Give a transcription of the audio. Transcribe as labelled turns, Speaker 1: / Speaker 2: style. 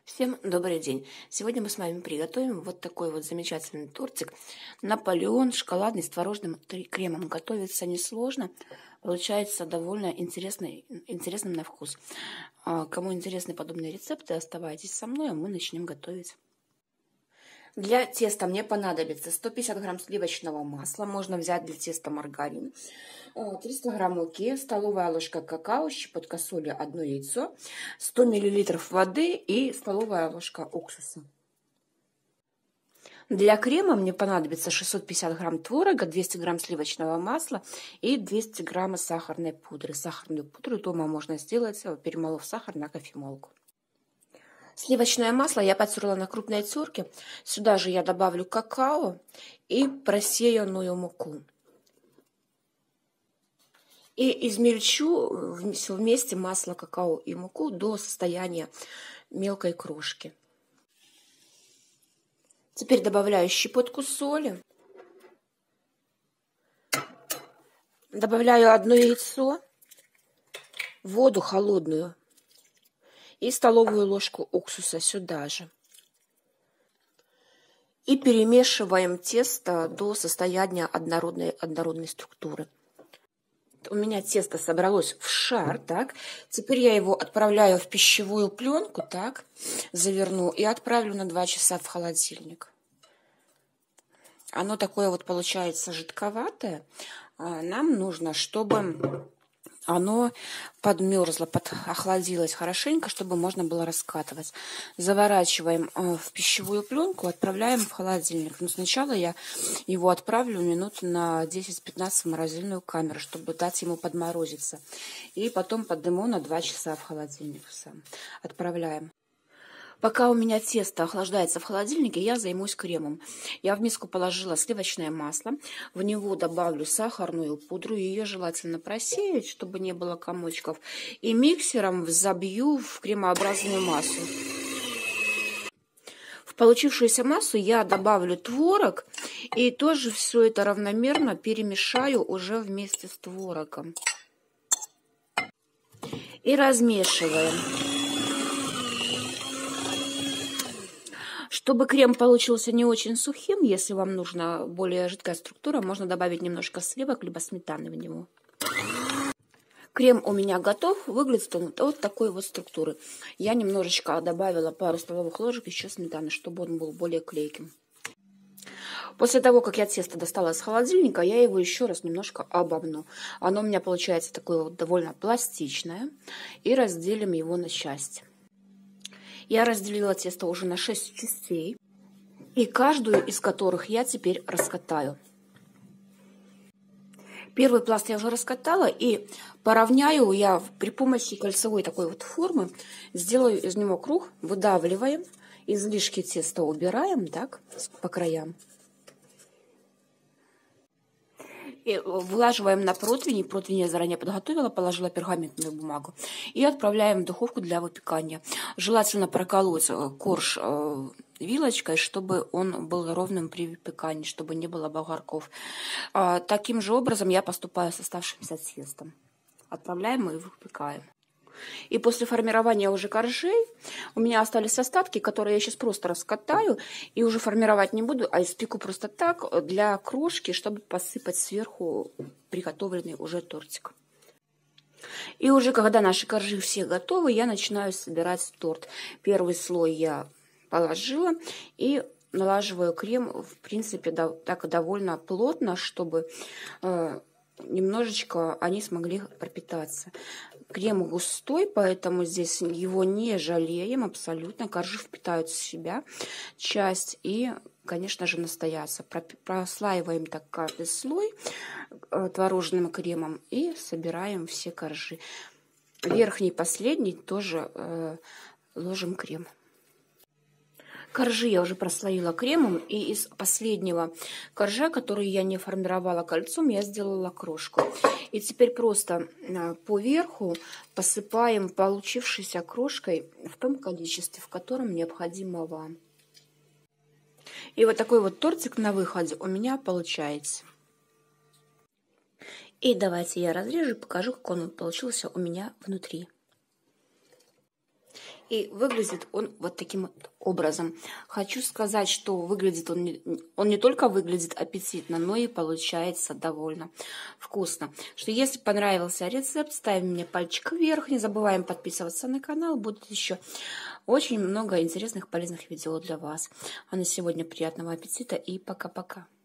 Speaker 1: Всем добрый день! Сегодня мы с вами приготовим вот такой вот замечательный тортик Наполеон шоколадный с творожным кремом. Готовится несложно, получается довольно интересным на вкус. Кому интересны подобные рецепты, оставайтесь со мной, а мы начнем готовить. Для теста мне понадобится 150 грамм сливочного масла, можно взять для теста маргарин, 300 грамм муки, столовая ложка какао, щепотка соли, 1 яйцо, 100 миллилитров воды и столовая ложка уксуса. Для крема мне понадобится 650 грамм творога, 200 грамм сливочного масла и 200 грамм сахарной пудры. Сахарную пудру дома можно сделать, перемолов сахар на кофемолку. Сливочное масло я потерла на крупной терке. Сюда же я добавлю какао и просеянную муку. И измельчу вместе масло, какао и муку до состояния мелкой крошки. Теперь добавляю щепотку соли. Добавляю 1 яйцо, воду холодную и столовую ложку уксуса сюда же. И перемешиваем тесто до состояния однородной структуры. У меня тесто собралось в шар, так. Теперь я его отправляю в пищевую пленку, так, заверну и отправлю на 2 часа в холодильник. Оно такое вот получается жидковатое. Нам нужно, чтобы оно подмерзло, охладилось хорошенько, чтобы можно было раскатывать. Заворачиваем в пищевую пленку, отправляем в холодильник. Но сначала я его отправлю минут на 10-15 в морозильную камеру, чтобы дать ему подморозиться. И потом подниму на 2 часа в холодильник сам. Отправляем. Пока у меня тесто охлаждается в холодильнике, я займусь кремом. Я в миску положила сливочное масло, в него добавлю сахарную пудру, ее желательно просеять, чтобы не было комочков, и миксером взобью в кремообразную массу. В получившуюся массу я добавлю творог и тоже все это равномерно перемешаю уже вместе с творогом. И размешиваем. Чтобы крем получился не очень сухим, если вам нужна более жидкая структура, можно добавить немножко сливок, либо сметаны в него. Крем у меня готов, выглядит он вот такой вот структуры. Я немножечко добавила пару столовых ложек еще сметаны, чтобы он был более клейким. После того, как я тесто достала из холодильника, я его еще раз немножко обомну. Оно у меня получается такое вот довольно пластичное. И разделим его на части. Я разделила тесто уже на 6 частей, и каждую из которых я теперь раскатаю. Первый пласт я уже раскатала, и поравняю я при помощи кольцевой такой вот формы, сделаю из него круг, выдавливаем, излишки теста убираем, так, по краям. И вылаживаем на противень. Противень я заранее подготовила, положила пергаментную бумагу. И отправляем в духовку для выпекания. Желательно проколоть корж вилочкой, чтобы он был ровным при выпекании, чтобы не было бугорков. Таким же образом я поступаю с оставшимся тестом. Отправляем и выпекаем. И после формирования уже коржей у меня остались остатки, которые я сейчас просто раскатаю и уже формировать не буду, а испеку просто так для крошки, чтобы посыпать сверху приготовленный уже тортик. И уже когда наши коржи все готовы, я начинаю собирать торт. Первый слой я положила и налаживаю крем, в принципе, так довольно плотно, чтобы немножечко они смогли пропитаться. Крем густой, поэтому здесь его не жалеем абсолютно. Коржи впитают в себя часть и, конечно же, настоятся. Прослаиваем так каждый слой творожным кремом и собираем все коржи. Верхний, последний тоже ложим крем. Коржи я уже прослоила кремом, и из последнего коржа, который я не формировала кольцом, я сделала крошку. И теперь просто по верху посыпаем получившейся крошкой в том количестве, в котором необходимо вам. И вот такой вот тортик на выходе у меня получается. И давайте я разрежу и покажу, как он получился у меня внутри. И выглядит он вот таким вот образом. Хочу сказать, что выглядит он не только выглядит аппетитно, но и получается довольно вкусно. Что если понравился рецепт, ставим мне пальчик вверх. Не забываем подписываться на канал. Будет еще очень много интересных полезных видео для вас. А на сегодня приятного аппетита и пока-пока.